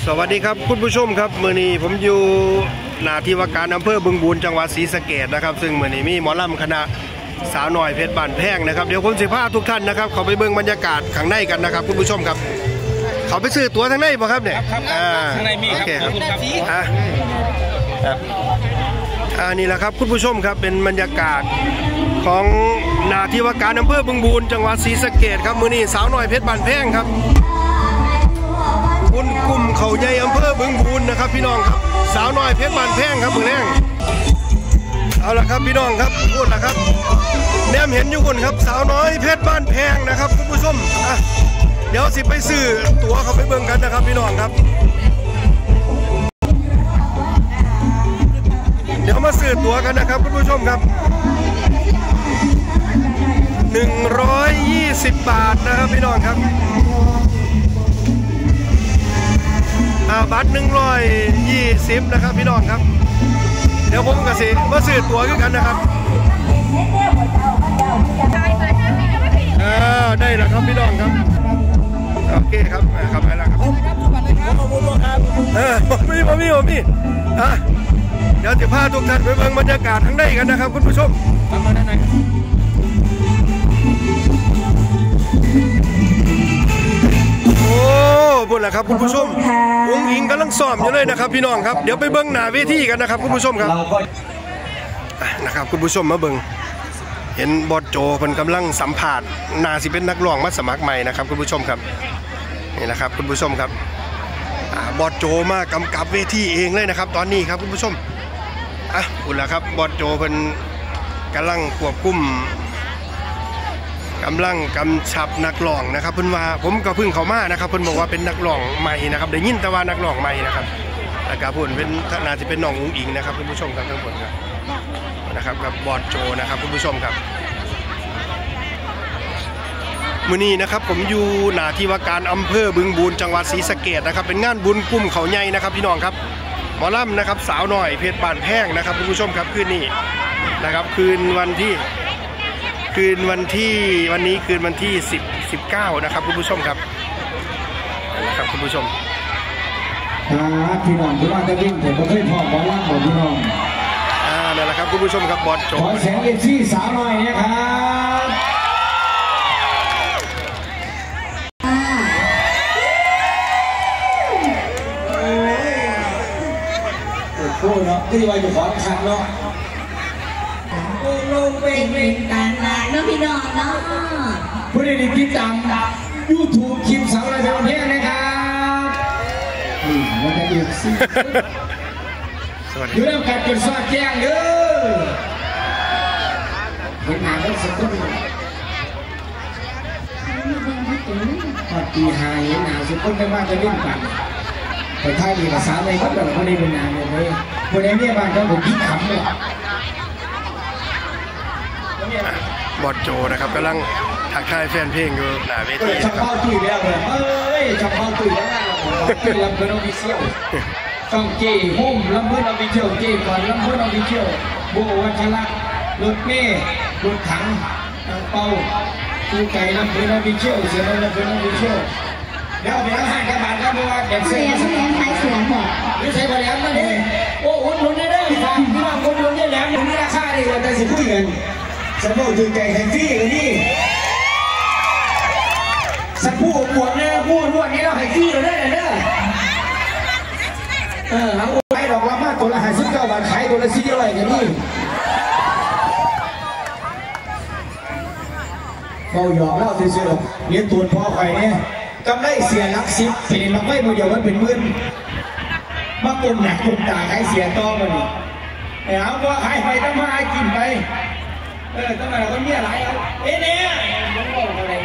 สวัสดีครับคุณผู้ชมครับมื้อนี้ผมอยู่หน้าที่ว่าการอำเภอบึงบูรจังหวัดศรีสะเกษนะครับซึ่งมื้อนี้มีหมอลำคณะสาวน้อยเพชรบ้านแพงนะครับเดี๋ยวผมสิพาทุกท่านนะครับเขาไปเบิ่งบรรยากาศข้างในกันนะครับคุณผู้ชมครับเขาไปซื้อตั๋วทางในป่ะครับเนี่ยข้างในมีครับนี่แหละครับคุณผู้ชมครับเป็นบรรยากาศของหน้าที่ว่าการอำเภอบึงบูรจังหวัดศรีสะเกษครับมื้อนี้สาวน้อยเพชรบ้านแพงครับบุญกลุ่มเขาใหญ่อำเภอบึงบูรนะครับพี่น้องครับสาวน้อยเพชรบ้านแพงครับมือแรงเอาละครับพี่น้องครับพูดนะครับแนมเห็นอยู่คนครับสาวน้อยเพชรบ้านแพงนะครับคุณผู้ชมเดี๋ยวสิไปซื้อตั๋วเขาไปเบิ่งกันนะครับพี่น้องครับเดี๋ยวมาซื้อตั๋วกันนะครับคุณผู้ชมครับ120 บาทนะครับพี่น้องครับบัตร120นะครับพี่น้องครับเดี๋ยวผมกับสิมาซื้อตั๋วกันนะครับได้แล้วครับพี่น้องครับโอเคครับครับไปแล้วครับผมเดี๋ยวจะพาทุกท่านไปเบิ่งบรรยากาศข้างในกันนะครับคุณผู้ชมโอ้บุญแหละครับคุณผู้ชมอุ้งอิงกำลังซ้อมอยู่เลยนะครับพี่น้องครับเดี๋ยวไปเบิ้งหน้าเวทีกันนะครับคุณผู้ชมครับนะครับคุณผู้ชมมาเบิ้งเห็นบอสโจเพิ่นกำลังสัมผัสน่าสิเป็นนักร้องมาสมัครใหม่นะครับคุณผู้ชมครับนี่นะครับคุณผู้ชมครับบอสโจมากำกับเวทีเองเลยนะครับตอนนี้ครับคุณผู้ชมบุญแหละครับบอสโจเพิ่นกำลังควบคุมกำลังกำชับนักร้องนะครับเพิ่นว่าผมก็เพิ่งเข้ามานะครับเพิ่นบอกว่าเป็นนักร้องใหม่นะครับได้ยินแต่ว่านักร้องใหม่นะครับแล้วก็เพิ่นเป็นน่าจะเป็นน้องอุ้งอิงนะครับคุณผู้ชมครับทั้งหมดนะครับกับบอสโจนะครับคุณผู้ชมครับมื้อนี้นะครับผมอยู่หน้าที่ว่าการอำเภอบึงบูรจังหวัดศรีสะเกษนะครับเป็นงานบุญกลุ่มเขาใหญ่นะครับพี่น้องครับหมอลำนะครับสาวน้อยเพชรบ้านแพงนะครับคุณผู้ชมครับคืนนี้นะครับคืนวันนี้คืนวันที่19นะครับคุณผู้ชมครับนะครับคุณผู้ชมพี่น้องที่ว่าจะวิ่งผมก็เคยพอหมอลำของพี่น้องนั่นแหละครับคุณผู้ชมครับบอสโจขอเสียงเอฟซีสาวหน่อยนะครับพูดเนาะที่ว่าอยู่ขอขันเนาะลงเป็นการงานเนาะพี่น้องเนาะผู้ใดติดตาม YouTube คลิปสาวน้อยเพชรบ้านแพงนะครับมันจะอีกสิอยู่แล้วการเป็นสอดแจ้งเด้อเห็นหน้าแล้วสักคนพอตีหายเห็นหน้าสักคนไม่ว่าจะเล่นกันแต่ถ้ามีภาษาอะไรก็แบบคนใดเป็นนามเลยคนใดเนี่ยบ้านเขาผมคิดขำเลยบอสโจนะครับกำลังทักทายแฟนเพลงอยู่หน้าเวทีช่องเข้าตุยแล้วเลยช่องเข้าตุยแล้วนะตุยลำเพื่อนออฟฟิเชียลช่องเจ้หุ่มลำเพื่อนออฟฟิเชียลเจ้ก่อนลำเพื่อนออฟฟิเชียลโบวัชระรถเมย์รถถังเป่าตู้ไก่ลำเพื่อนออฟฟิเชียลเสียงลำเพื่อนออฟฟิเชียลเดี๋ยวไปให้กระบาดกันเพราะว่าเด็กเสียงใช้เสียงหมดไม่ใช่บริหารมาดิโอ้อุ่นหุ่นได้ฟังพี่น้องคนหุ่นได้แล้วหุ่นราคาดีกว่าแต่สิพูดกันสัมผัสถึงใจแห่งที่กันนี่สัมผัสปวดเนี่ยพูดนวดนี้เราแห่งที่เราได้เลยเด้อเอาไปดอกละมาตัวละ59 บาทขายตัวละ400กันนี่เราหยอกเล่าซื่อๆเลี้ยงตัวพ่อไปเนี่ยกำไรเสียลักซิปเป็นลักไม้มือเดียวมันเป็นมื่นมากลมหนักกลมตาขายเสียต่อมาดิเอาว่าขายไปต้องมากินไปต้องมาต้องมีอะไรเนี่ยผมบอกอะไร